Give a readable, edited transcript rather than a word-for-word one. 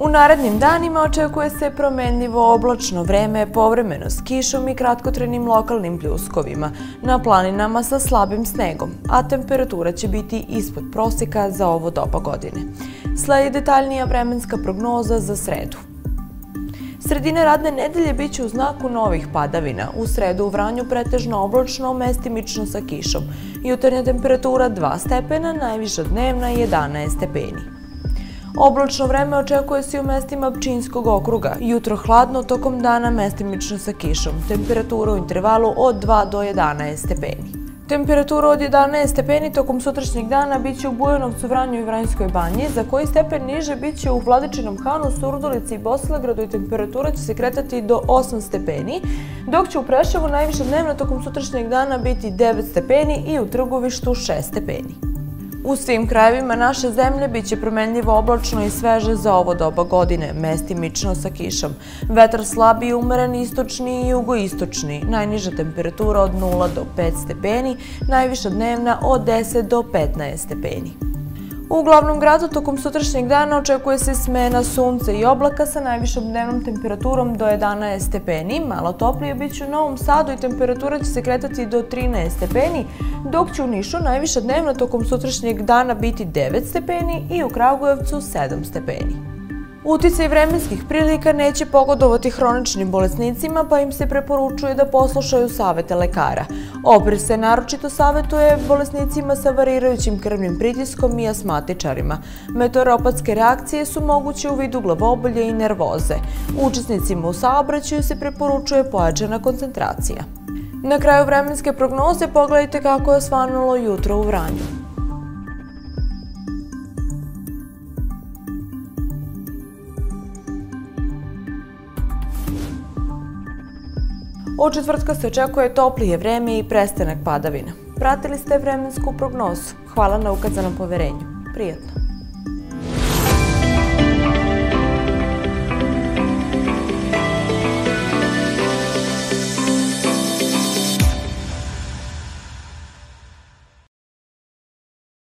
U narednim danima očekuje se promenljivo oblačno vreme, povremeno s kišom i kratkotrenim lokalnim pljuskovima, na planinama sa slabim snegom, a temperatura će biti ispod prosjeka za ovo doba godine. Sledi detaljnija vremenska prognoza za sredu. Sredina radne nedelje biće u znaku novih padavina. U sredu u Vranju pretežno oblačno, mestimično sa kišom. Jutarnja temperatura 2 stepena, najviša dnevna 11 stepeni. Oblačno vreme očekuje se i u mestima Pčinjskog okruga. Jutro hladno, tokom dana mestimično sa kišom. Temperatura u intervalu od 2 do 11 stepeni. Temperatura od 11 stepeni tokom sutrašnjeg dana biće u Bujanovcu, Vranju i Vranjskoj banji, za koji stepen niže biće u Vladičinom Hanu, Surdulici i Bosilegradu i temperatura će se kretati do 8 stepeni, dok će u Preševu najviša dnevna tokom sutrašnjeg dana biti 9 stepeni i u Trgovištu 6 stepeni. U svim krajevima naše zemlje biće promenljivo oblačno i sveže za ovo doba godine, mestimično sa kišom. Vetar slab i umeren istočni i jugoistočni, najniža temperatura od 0 do 5 stepeni, najviša dnevna od 10 do 15 stepeni. U glavnom gradu tokom sutrašnjeg dana očekuje se smena sunca i oblaka sa najvišom dnevnom temperaturom do 11 stepeni. Malo toplije biće u Novom Sadu i temperatura će se kretati do 13 stepeni, dok će u Nišu najviša dnevna tokom sutrašnjeg dana biti 9 stepeni i u Kragujevcu 7 stepeni. Uticaj vremenskih prilika neće pogodovati hroničnim bolesnicima, pa im se preporučuje da poslušaju savete lekara. Oprez se naročito savetuje bolesnicima sa varirajućim krvnim pritiskom i asmatičarima. Meteoropatske reakcije su moguće u vidu glavobolje i nervoze. Učesnicima u saobraćaju se preporučuje pojačana koncentracija. Na kraju vremenske prognoze pogledajte kako je osvanulo jutro u Vranju. Od četvrtka se očekuje toplije vreme i prestanak padavina. Pratili ste vremensku prognozu. Hvala na ukazanom poverenju. Prijatno.